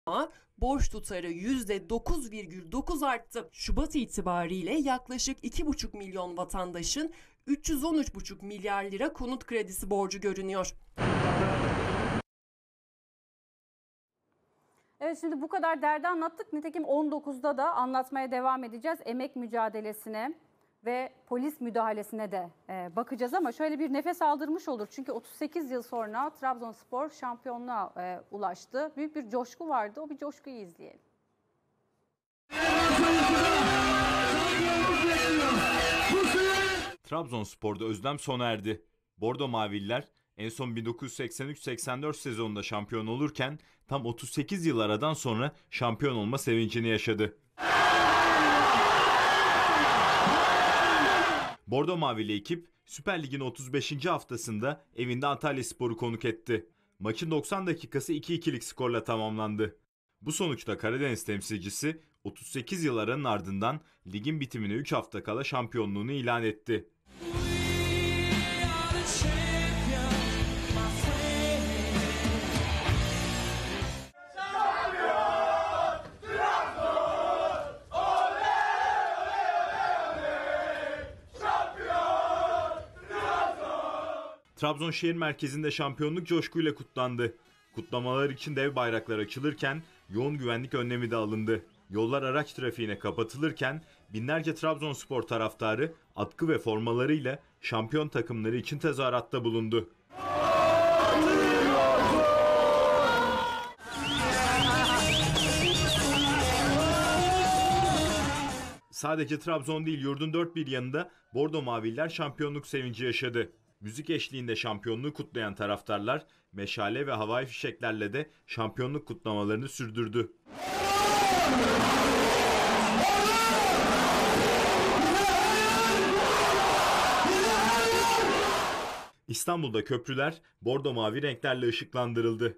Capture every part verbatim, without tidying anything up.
borç tutarı yüzde dokuz virgül dokuz arttı. Şubat itibariyle yaklaşık iki buçuk milyon vatandaşın üç yüz on üç buçuk milyar lira konut kredisi borcu görünüyor. Evet, şimdi bu kadar derdi anlattık. Nitekim on dokuzda da anlatmaya devam edeceğiz. Emek mücadelesine ve polis müdahalesine de e, bakacağız ama şöyle bir nefes aldırmış olur. Çünkü otuz sekiz yıl sonra Trabzonspor şampiyonluğa e, ulaştı. Büyük bir coşku vardı. O bir coşkuyu izleyelim. Trabzonspor'da özlem sona erdi. Bordo Mavililer en son bin dokuz yüz seksen üç seksen dört sezonunda şampiyon olurken tam otuz sekiz yıl aradan sonra şampiyon olma sevincini yaşadı. Bordo Mavili ekip Süper Lig'in otuz beşinci haftasında evinde Antalyaspor'u konuk etti. Maçın doksan dakikası iki ikilik skorla tamamlandı. Bu sonuçta Karadeniz temsilcisi otuz sekiz yıl aranın ardından ligin bitimine üç hafta kala şampiyonluğunu ilan etti. Trabzon şehir merkezinde şampiyonluk coşkuyla kutlandı. Kutlamalar için dev bayraklar açılırken yoğun güvenlik önlemi de alındı. Yollar araç trafiğine kapatılırken binlerce Trabzonspor taraftarı atkı ve formalarıyla şampiyon takımları için tezahüratta bulundu. Sadece Trabzon değil, yurdun dört bir yanında Bordo Mavililer şampiyonluk sevinci yaşadı. Müzik eşliğinde şampiyonluğu kutlayan taraftarlar meşale ve havai fişeklerle de şampiyonluk kutlamalarını sürdürdü. İstanbul'da köprüler bordo mavi renklerle ışıklandırıldı.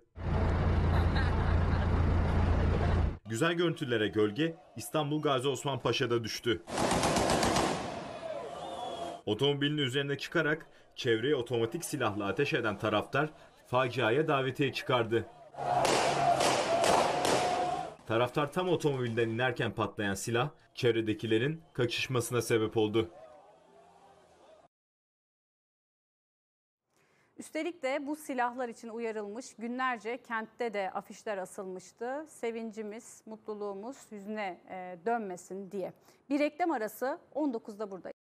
Güzel görüntülere gölge İstanbul Gazi Osman Paşa'da düştü. Otomobilin üzerine çıkarak çevreye otomatik silahla ateş eden taraftar faciaya davetiye çıkardı. Taraftar tam otomobilden inerken patlayan silah çevredekilerin kaçışmasına sebep oldu. Üstelik de bu silahlar için uyarılmış, günlerce kentte de afişler asılmıştı. Sevincimiz, mutluluğumuz yüzüne dönmesin diye. Bir reklam arası, on dokuzda burada.